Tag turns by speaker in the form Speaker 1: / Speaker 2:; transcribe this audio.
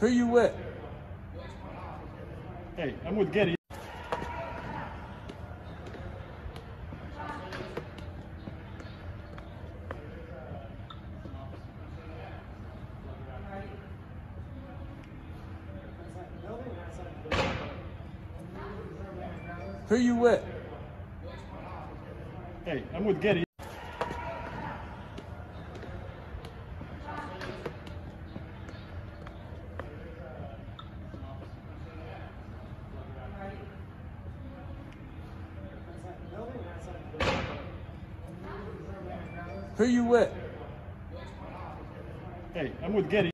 Speaker 1: Who you with?
Speaker 2: Hey, I'm with Getty.
Speaker 1: Who you with?
Speaker 2: Hey, I'm with Getty.
Speaker 1: Who you with?
Speaker 2: Hey, I'm with Getty.